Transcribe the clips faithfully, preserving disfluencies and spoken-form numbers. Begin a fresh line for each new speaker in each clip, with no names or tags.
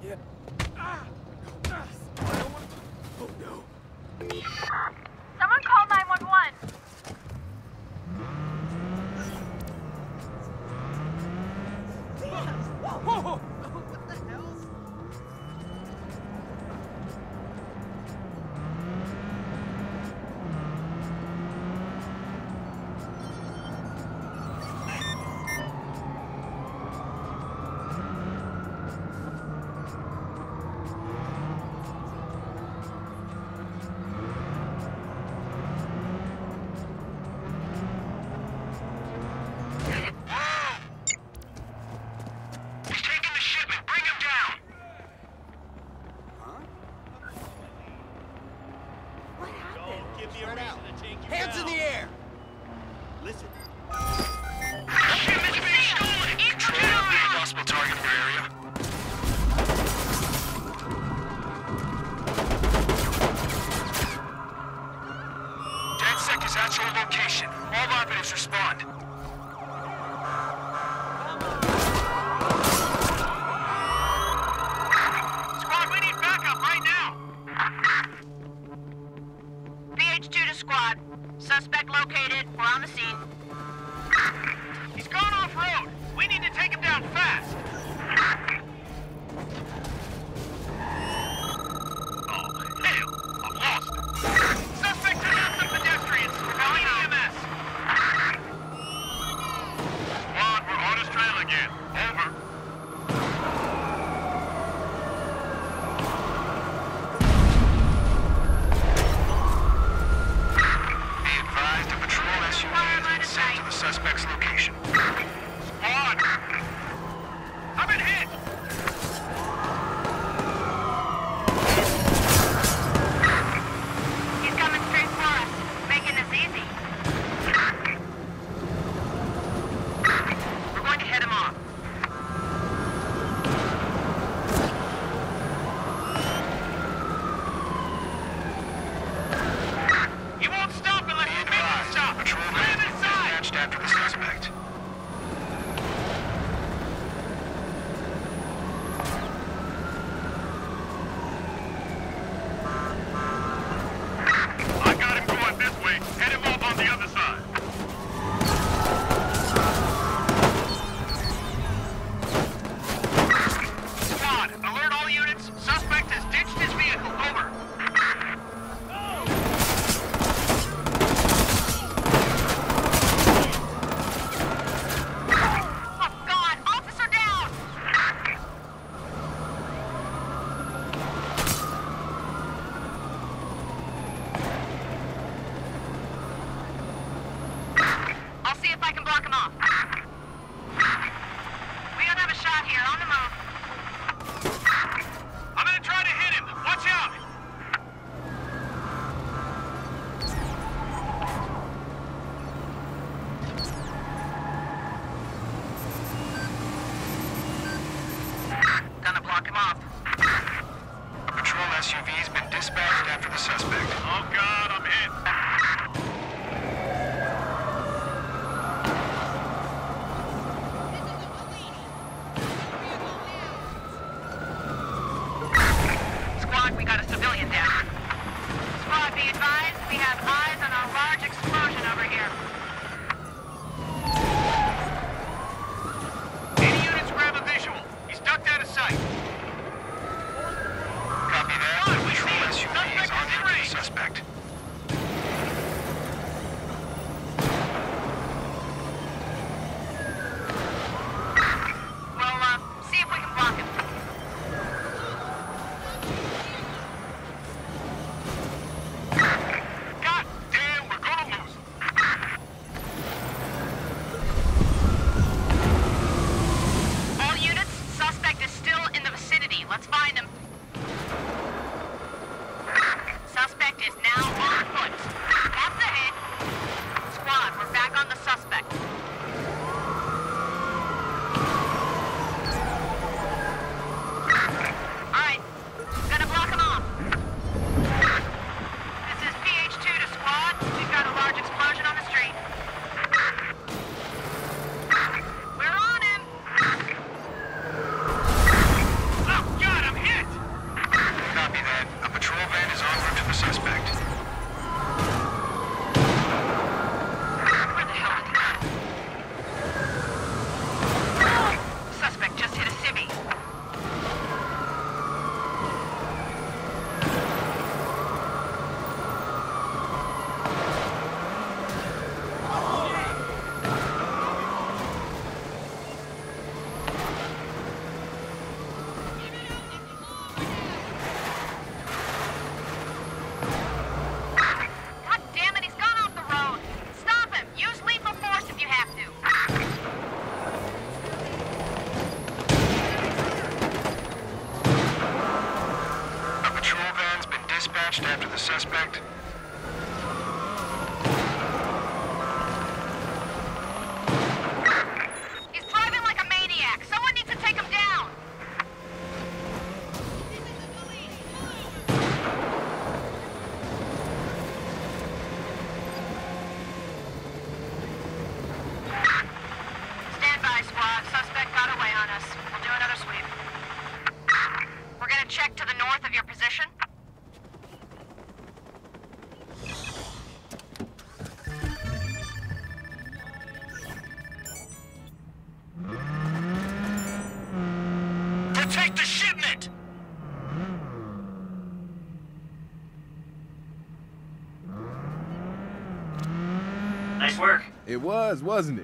Oh no.
Someone call nine one one.
Whoa!
What the hell?
Hands in the air!
Listen.
Shipment's being stolen! Control, any possible target in your area? DedSec is at your location. All operatives respond. Squad, we need backup right now!
P H two to squad. Suspect located. We're on the scene.
He's gone off-road! We need to take him down fast! Oh, hell! I'm lost! Suspect took out some pedestrians! Calling E M S! Squad, we're on his trail again. Over. Be advised, a patrol S U V has been sent to the suspect's location. Squad! I've been hit!
He's coming straight for us. Making this easy. We're going to head him off.
He won't stop unless you make him stop! Patrol has been dispatched after the suspect. I got him going this way. Head him off on the other side. Squad, alert all units. Suspect has ditched his vehicle. Over.
Oh, God! Officer down! I'll see if I can block him off. We don't have a shot here. On the move.
I'm gonna try to hit him. Watch out.
Gonna block him off.
A patrol S U V has been dispatched after the suspect. Oh, God, I'm hit.
Squad, we got a civilian down. Squad, be advised, we have eyes on a large explosion over here.
Any units grab a visual. He's ducked out of sight. Copy that.
Come on, we
Patrol
see him.
S U V is
Suspect
on
is in
to the
range.
suspect.
We'll, uh, see if we can block him.
God damn, we're gonna lose him.
All units, suspect is still in the vicinity. Let's find him. Suspect is now on
after the suspect?
He's driving like a maniac. Someone needs to take him down. Stand by, squad. Suspect got away on us. We'll do another sweep. We're gonna check to the north of your position.
Protect the shipment!
Nice work.
It was, wasn't it?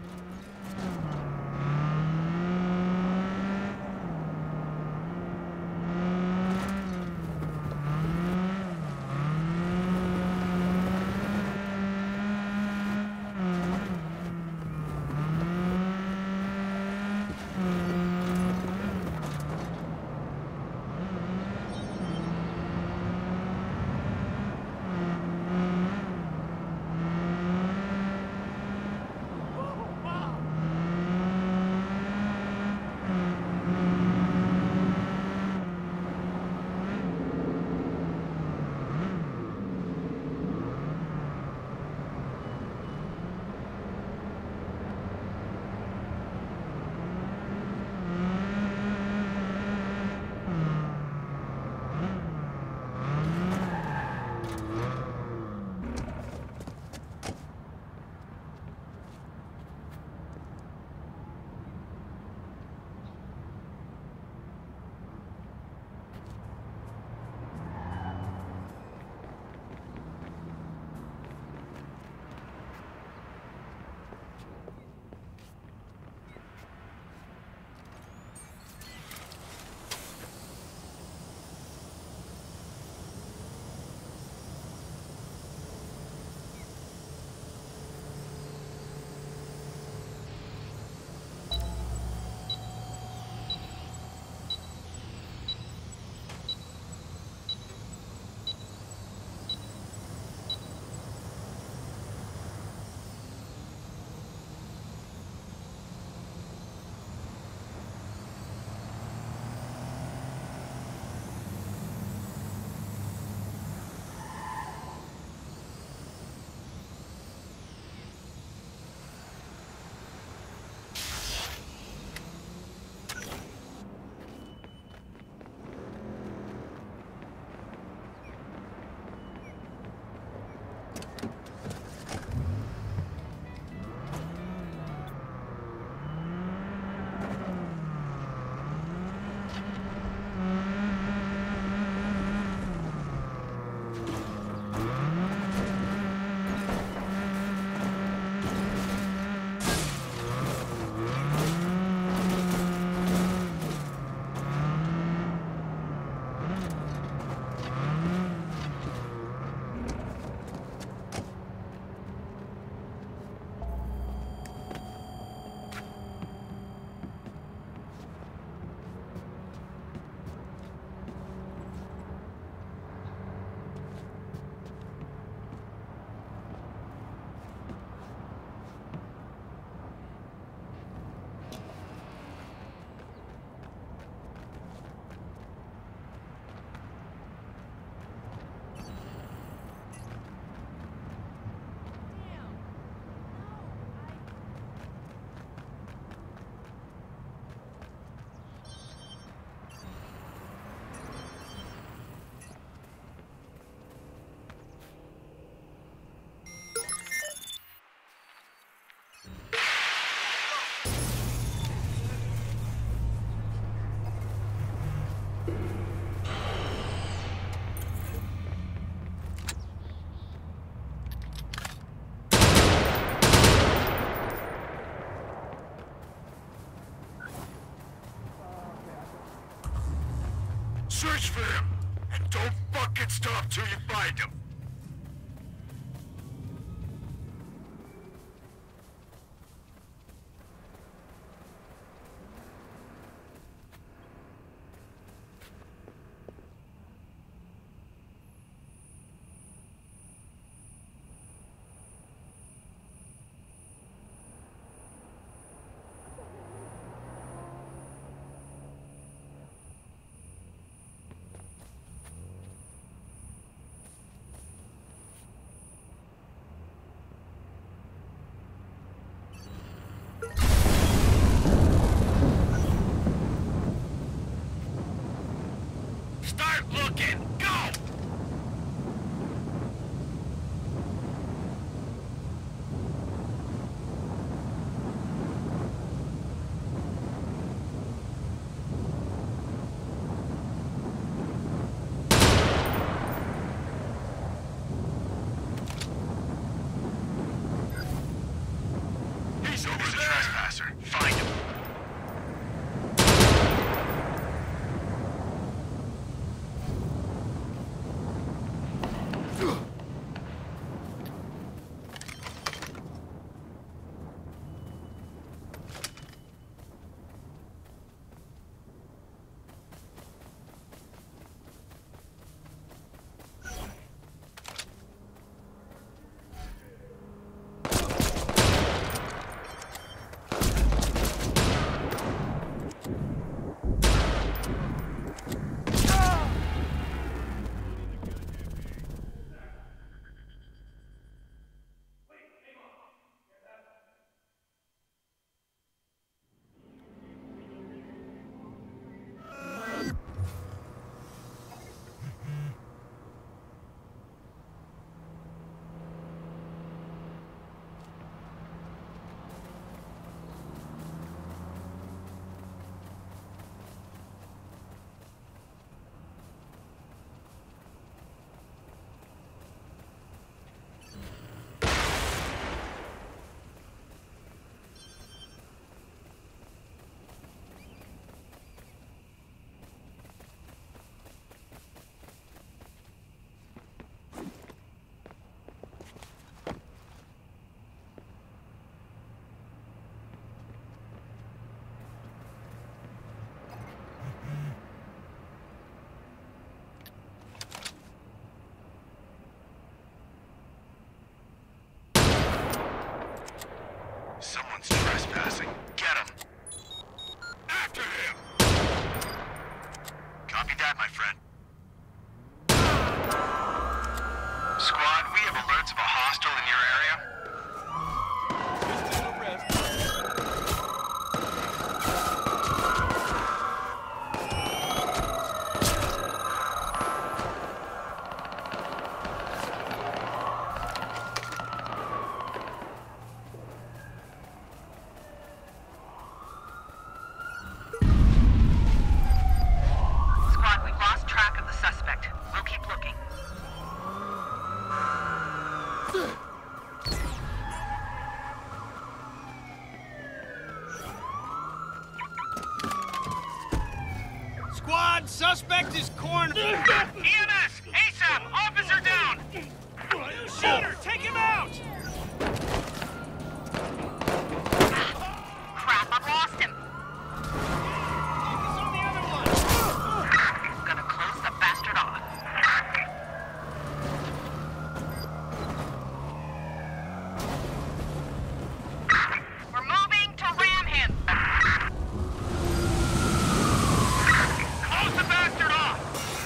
Search for him, and don't fucking stop till you find him.
Squad, suspect is cornered.
E M S! ASAP! Officer down!
Shooter, take him out!
Crap, I've lost him.
Focus on the other one.
Gonna close the bastard off. We're moving to ram him.
Close the bastard off!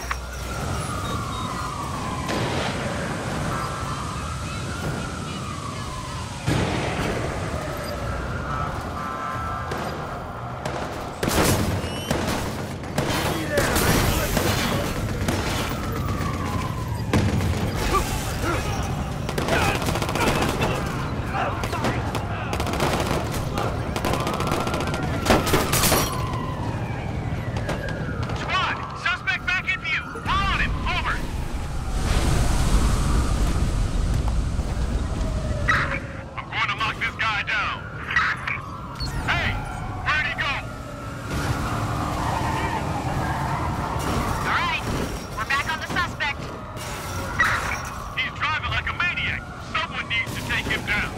Squad! Suspect back in view! Follow him! Over! I'm going to lock this guy down. Hey! Where'd he go?
All right, we're back on the suspect.
He's driving like a maniac. Someone needs to take him down.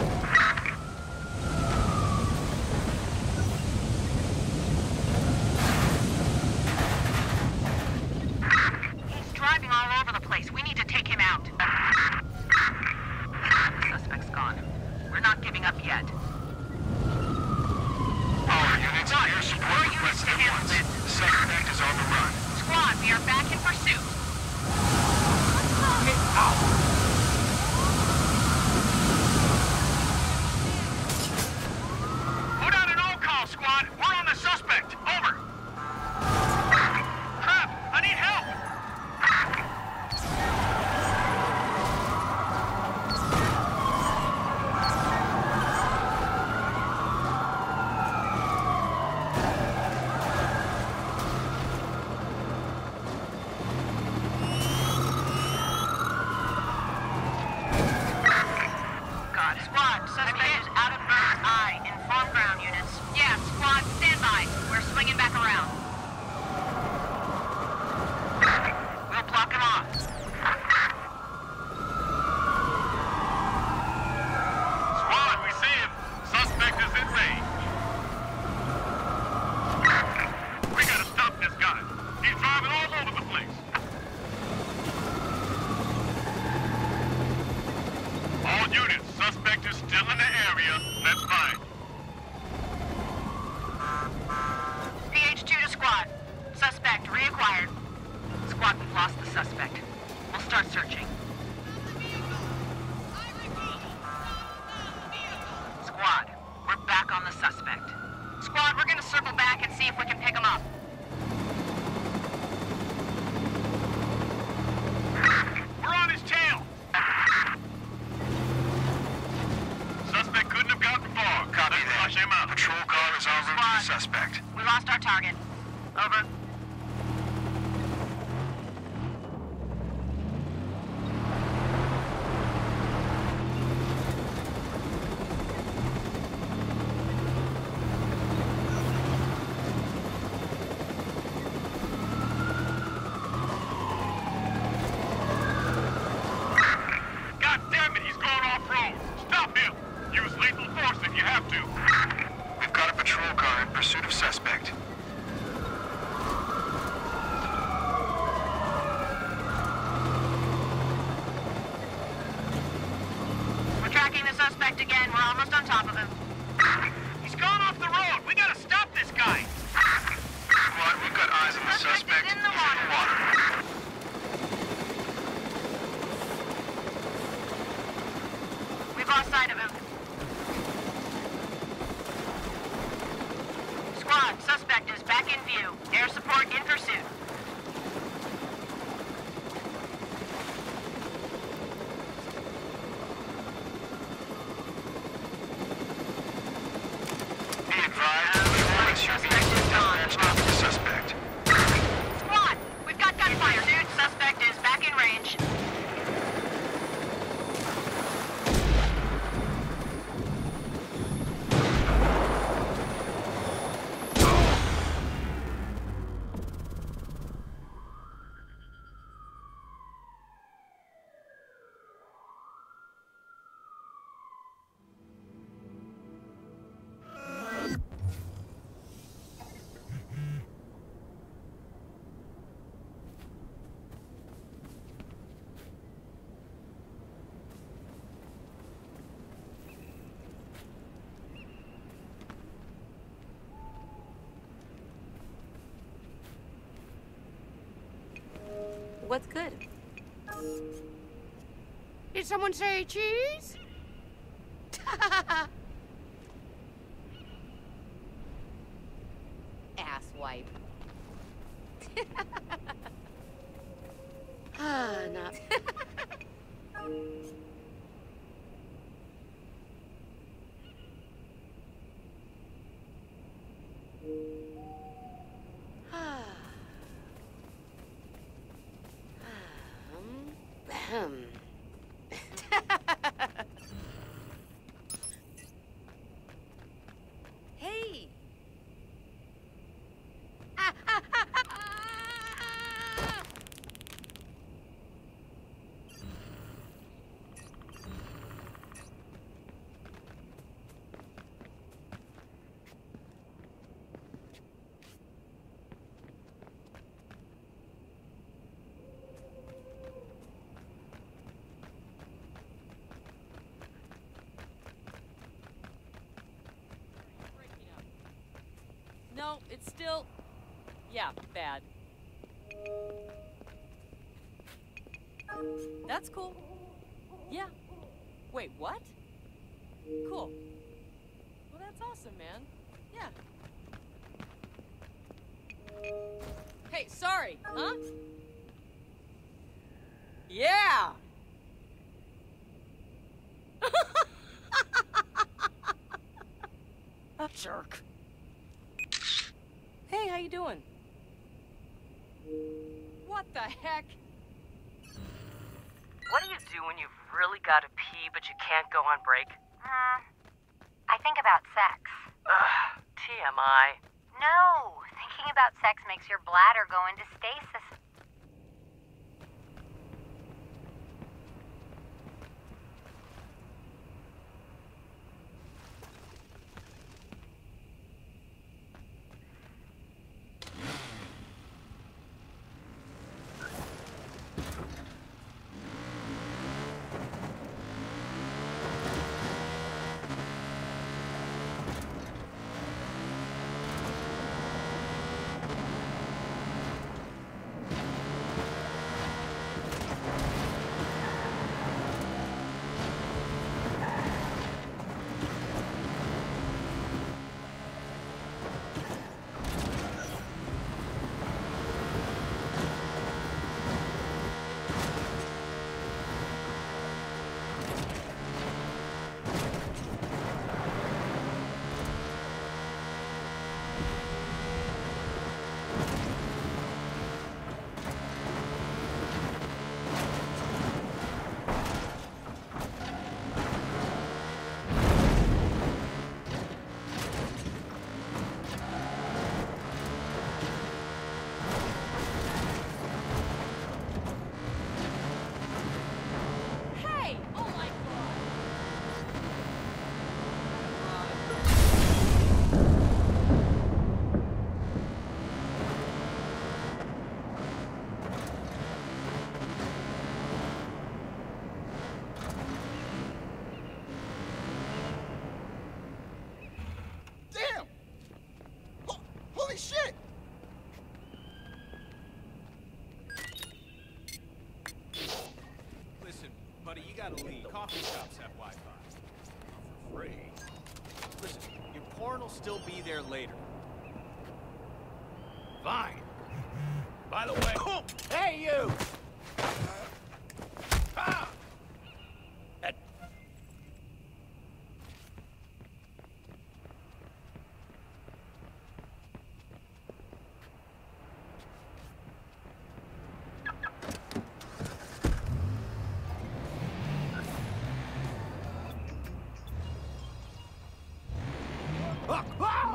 He's driving all over the place. We need to take him out. The suspect's gone. We're not giving up yet.
All units, air support
More units
requested
to
at
handle
once.
this.
Suspect is on the run.
Squad, we are back in pursuit.
Get out!
Put out an all-call, squad. We're on the suspect. Over. Crap! I need help!
God. Squad, suspect is out of bird's eye. Inform ground units. Yeah, squad, stand by. We're swinging back around. We'll block him off.
Squad, we see him. Suspect is in range. We gotta stop this guy. He's driving all over the place. All units, suspect is still in the area. That's fine.
P H two to squad. Suspect reacquired. Squad, we've lost the suspect. We'll start searching. Squad, we're back on the suspect. Squad, we're gonna circle back and see if we can pick him up.
We're on his tail. Suspect couldn't have gotten far. Copy that. Flush him out. Patrol car is en route to the suspect.
We lost our target. Over.
God damn it, he's going off-road. Stop him. Use lethal force if you have to. We've got a patrol car in pursuit of suspect.
We're tracking the suspect again. We're almost on top of him.
He's gone off the road. We gotta stop this guy. Squad, we've got eyes on the
Suspect
suspect.
is in the
He's in the
water.
water.
We've lost sight of him. Squad, suspect is back in view. Air support in pursuit.
Be advised, the S U V is dispatched after the suspect.
Squad, we've got gunfire, dude. Suspect is back in range.
What's good?
Did someone say cheese?
Asswipe. Ah, not. Um, hey. No, it's still... Yeah, bad. That's cool. Yeah. Wait, what? Cool. Well, that's awesome, man. Yeah. Hey, sorry, huh? Yeah! A jerk. Hey, how you doing? What the heck? What do you do when you've really got to pee but you can't go on break?
Hmm. I think about sex.
Ugh, T M I.
No, thinking about sex makes your bladder go into stasis.
gotta leave. Coffee shops have Wi-Fi. For free. Listen, your porn will still be there later. Fine. By the way... Oh, hey, you! Ah! That... Ah! Ah!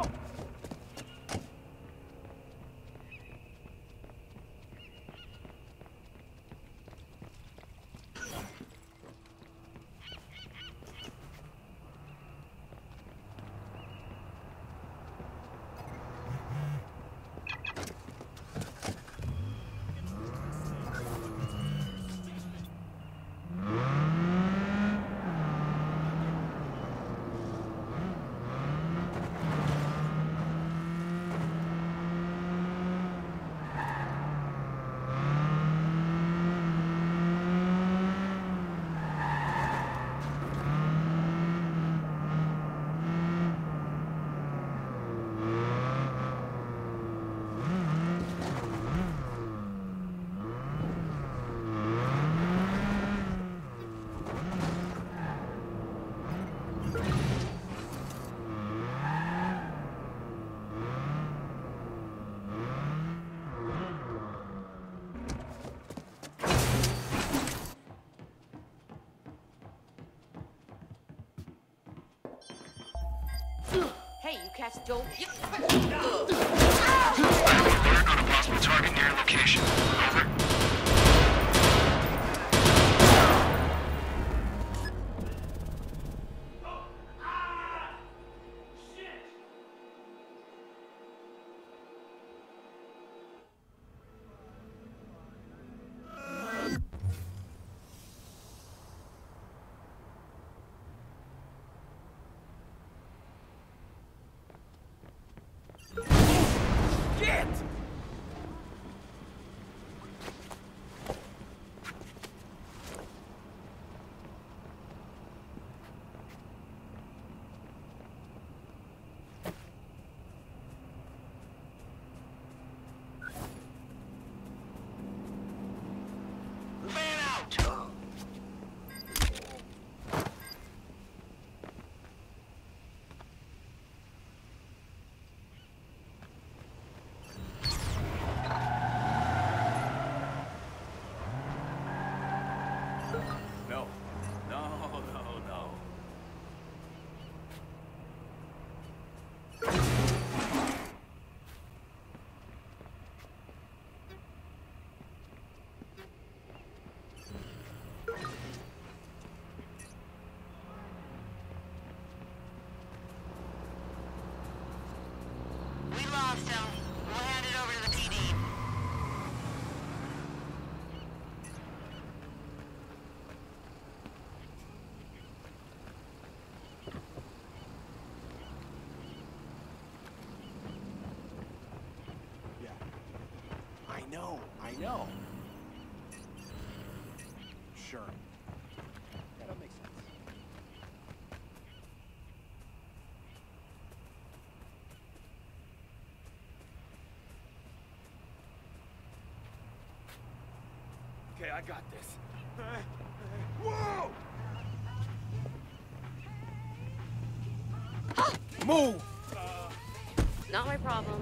Tess, don't you...
Alert on a possible target near your location. Over.
No. No, no, no.
We lost him. We'll hand it over to the P D.
Yeah. I know, I know. Sure. Yeah, that makes sense. Okay, I got this. Whoa! Move!
Not my problem.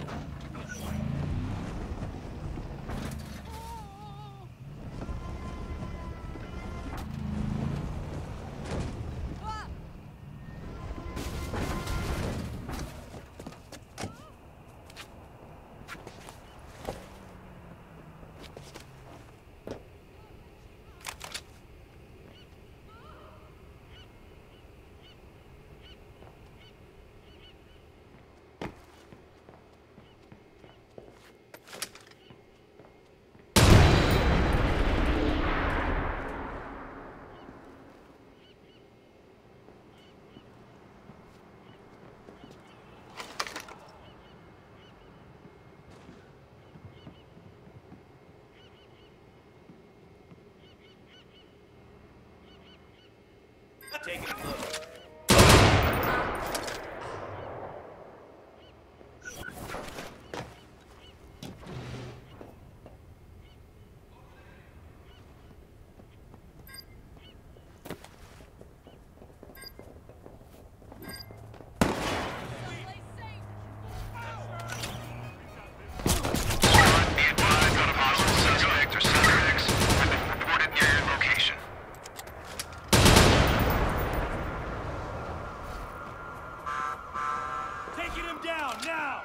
Take it close. Taking him down now!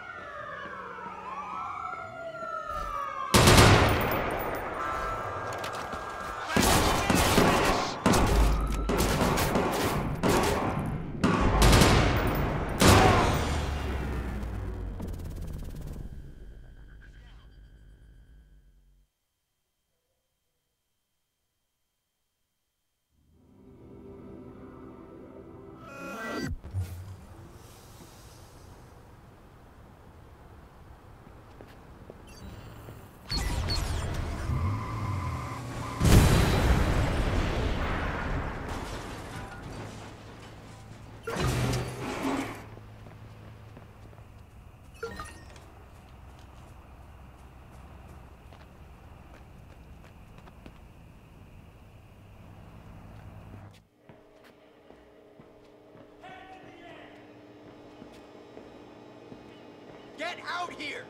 Get out here!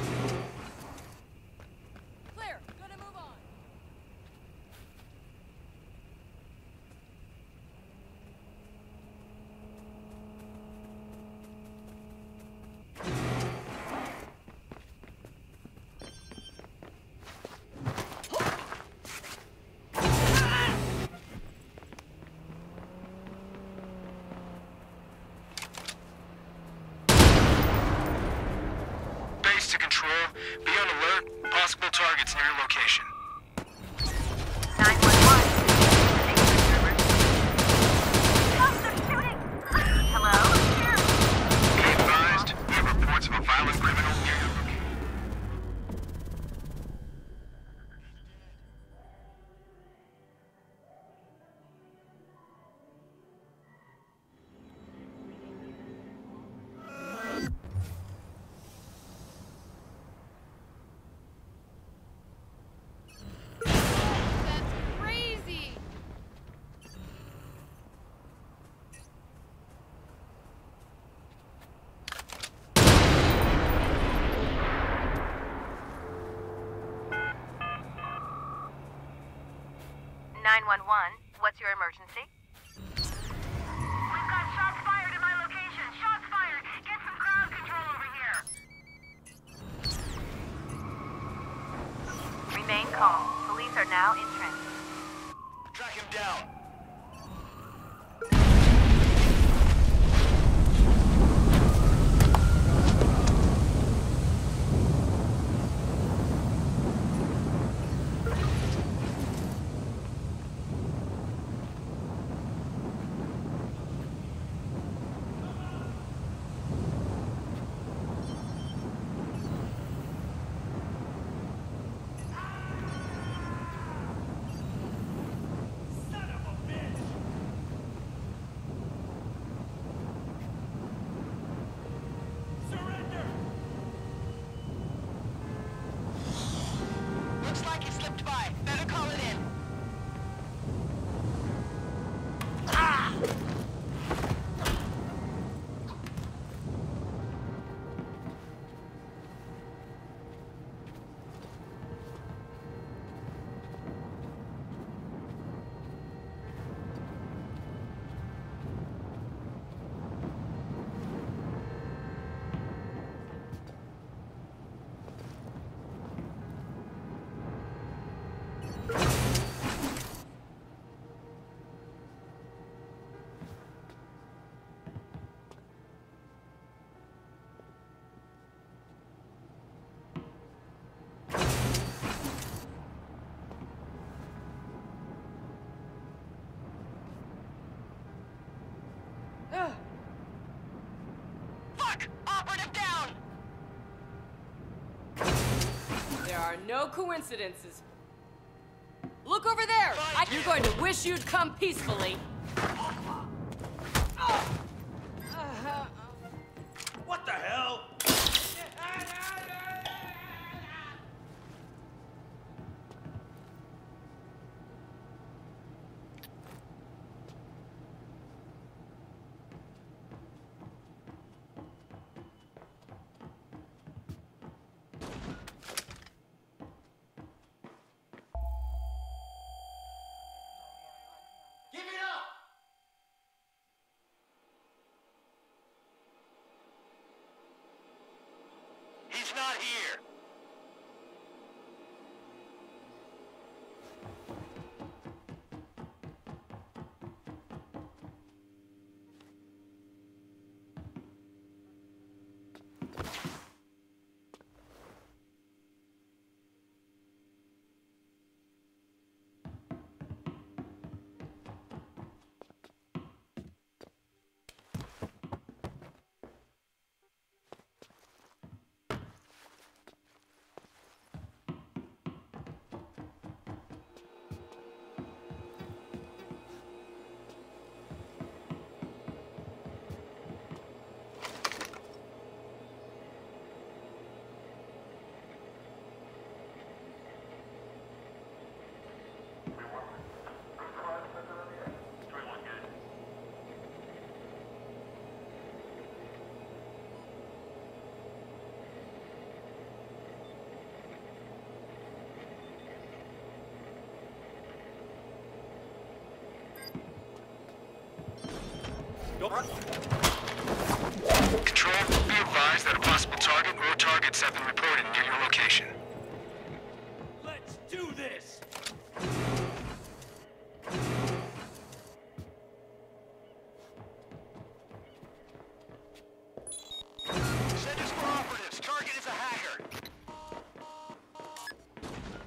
Clear. Gonna move on.
targets near your location.
nine one one. Oh, they're shooting! Hello?
Be advised, we have reports of a violent criminal near your location.
That's crazy.
nine one one, what's your emergency? We've got shots fired in my location. Shots fired. Get some crowd control over here. Remain calm. Police are now in transit.
Track him down.
Looks like he slipped by. Better call it in. Fuck! Operative down!
There are no coincidences. Look over there! I- You're going to wish you'd come peacefully.
What the hell?
Give it up! He's not here. Control, be advised that a possible target or targets have been reported near your location.
Let's do this!
Send us for operatives. Target is a hacker.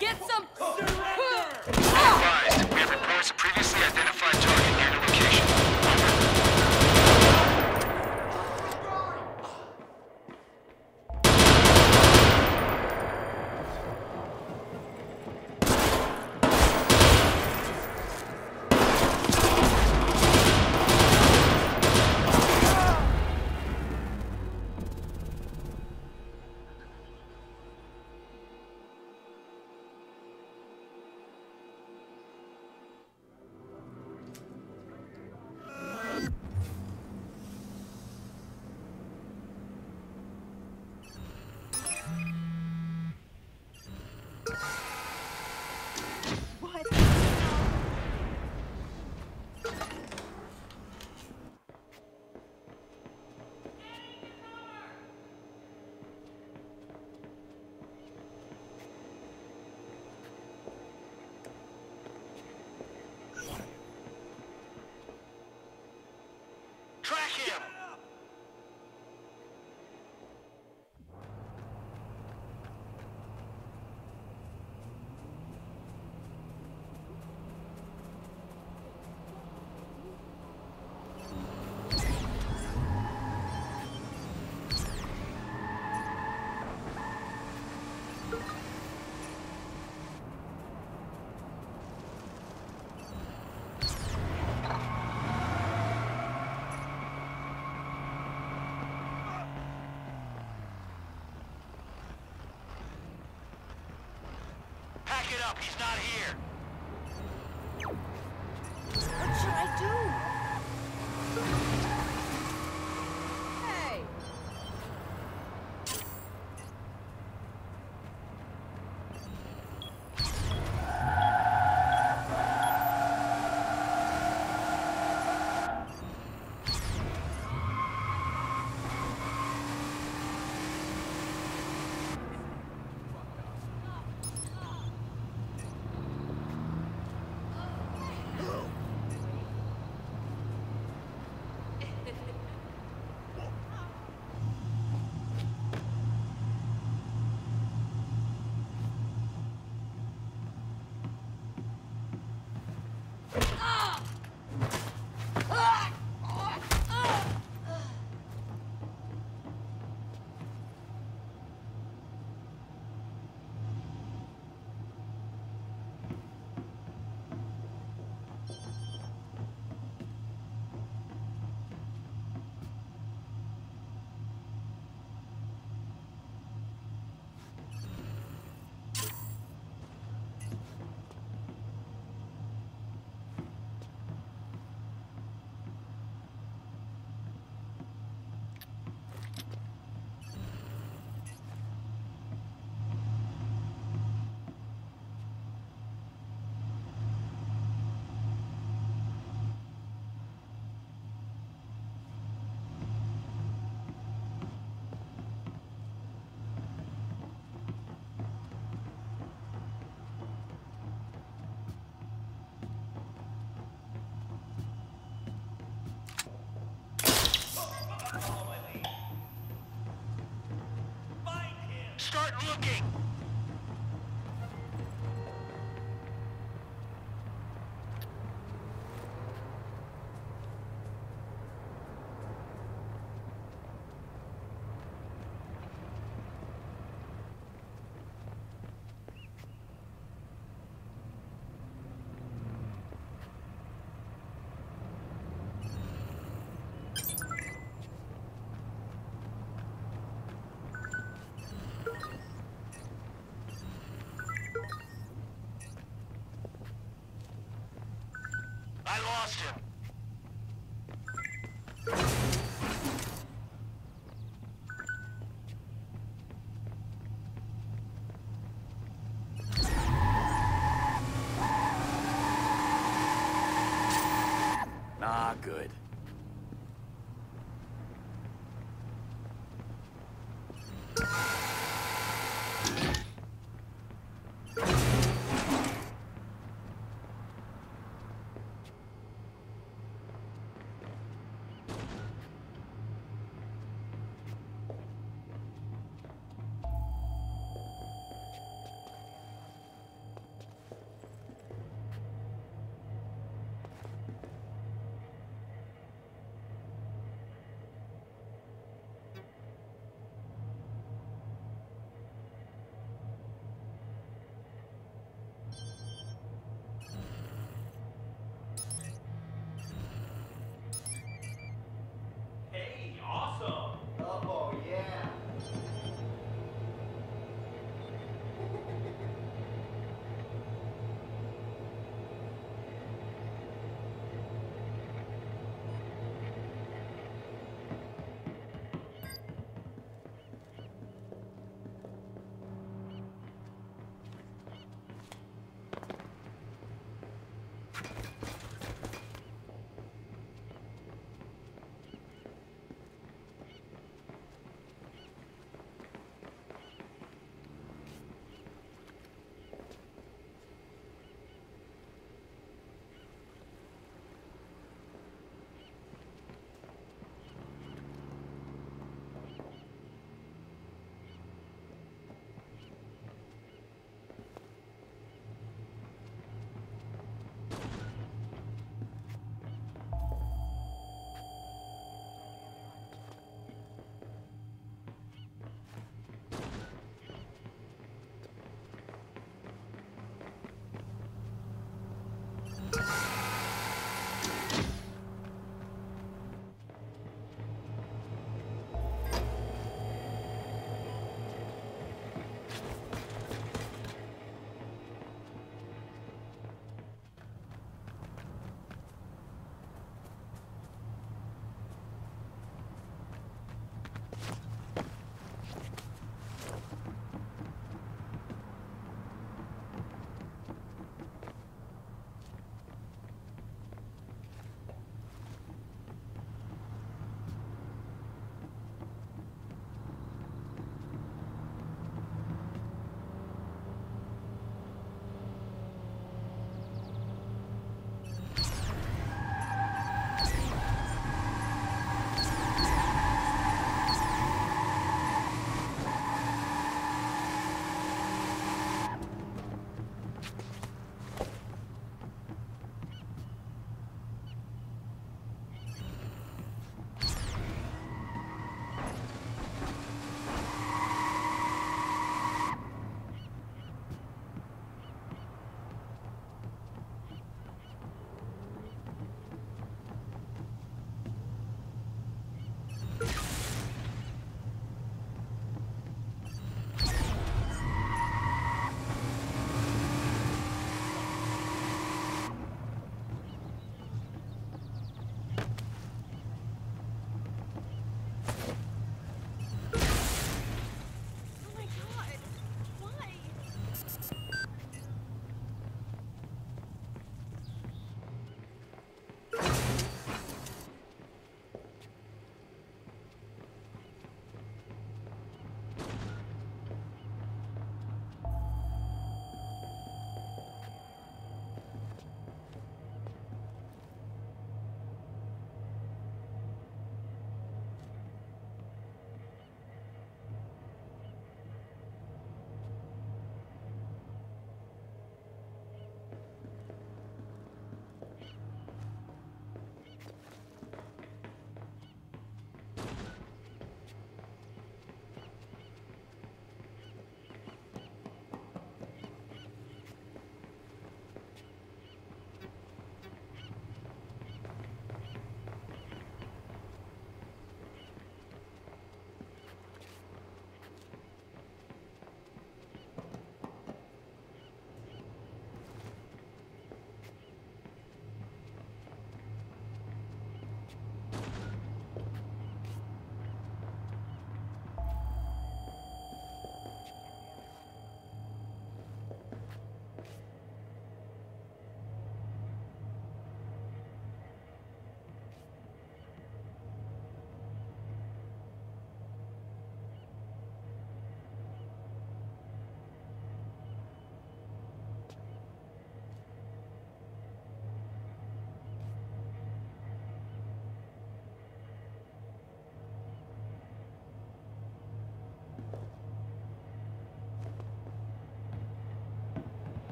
Get some.
Advised, we have reports of previously identified target near the location. Track him! Pack it up, he's not here.
What should I do? Hey!
Start looking! I lost him.
Nah, good.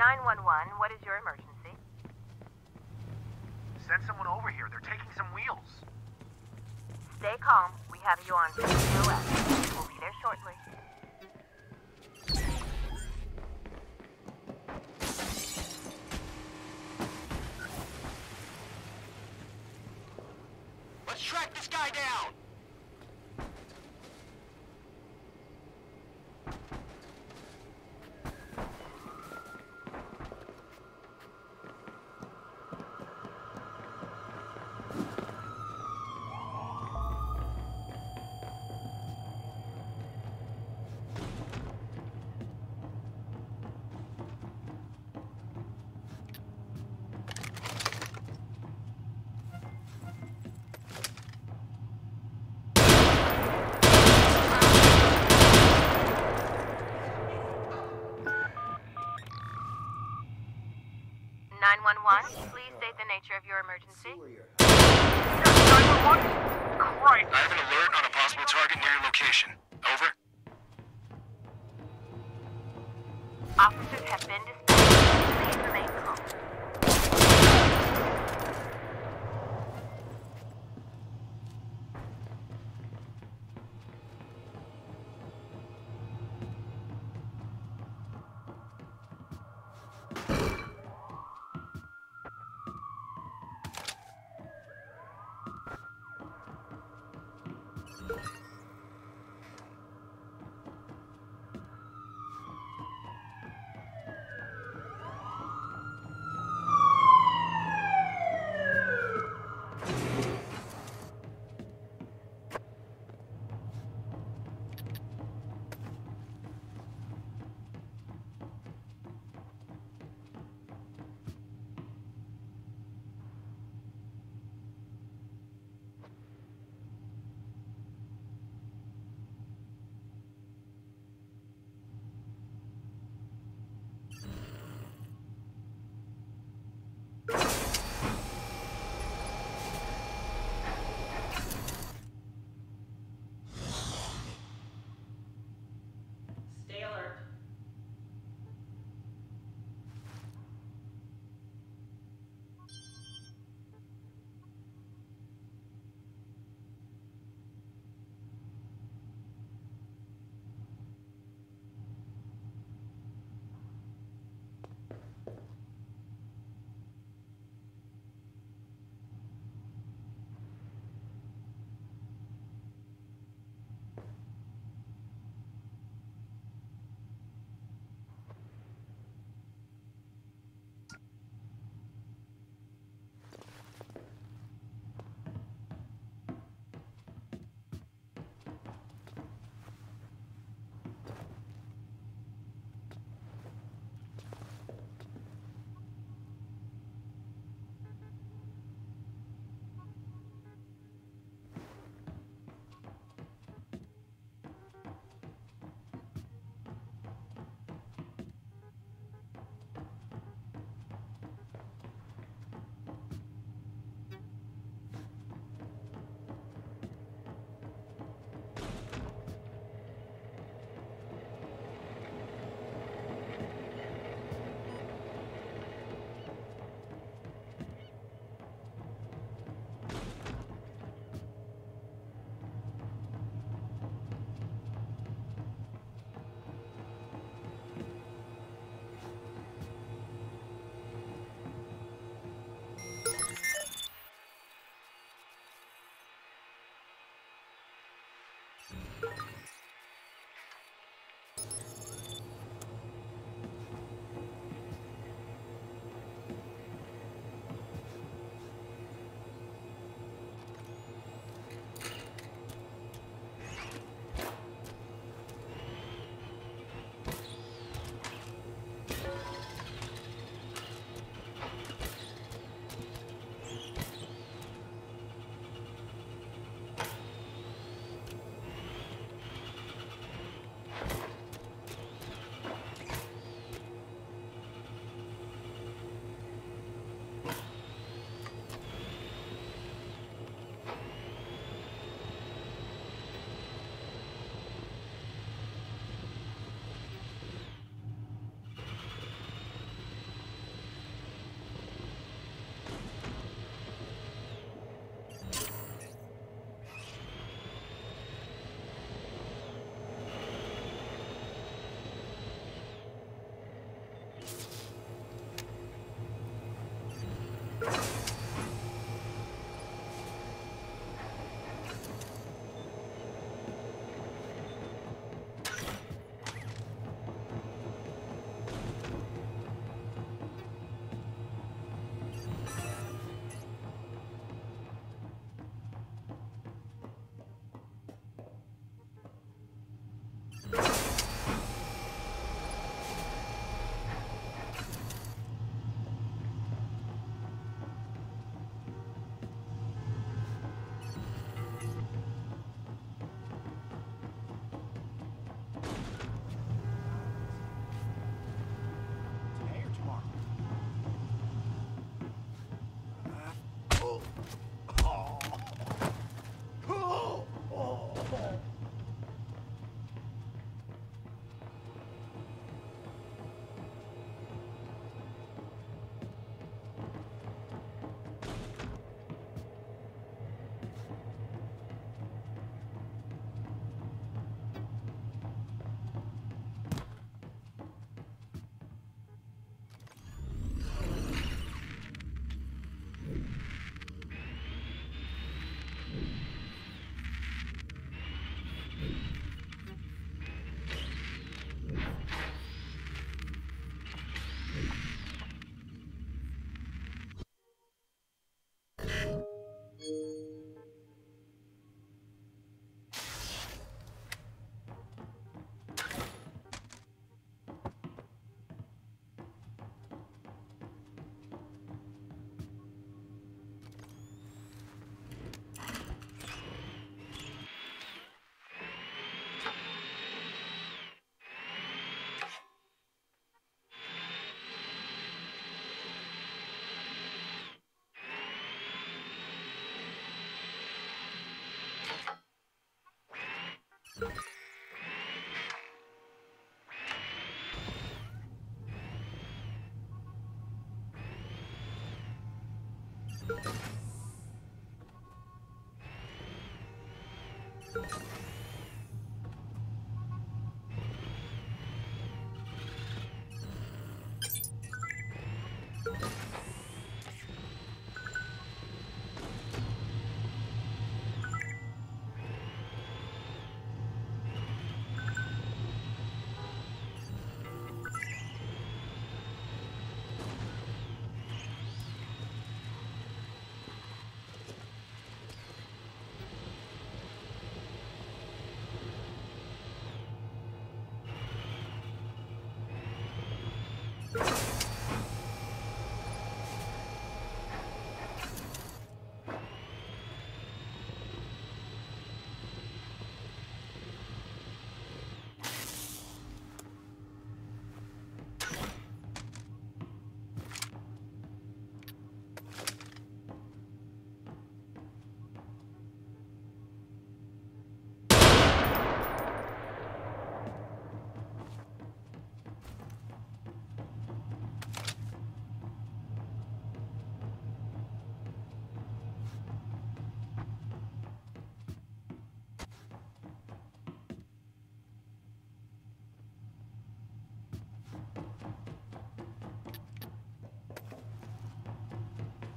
nine one one, what is your emergency?
Send someone over here. They're taking some wheels.
Stay calm. We have you on P O S. We'll be there shortly.
Let's track this guy down!
nine one one, please state the nature of your emergency.
nine one one? Christ! I have an alert on a possible target near your location. Over.
Officers have been dispatched. Please remain calm.
Today or tomorrow?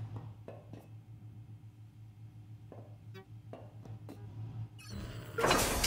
You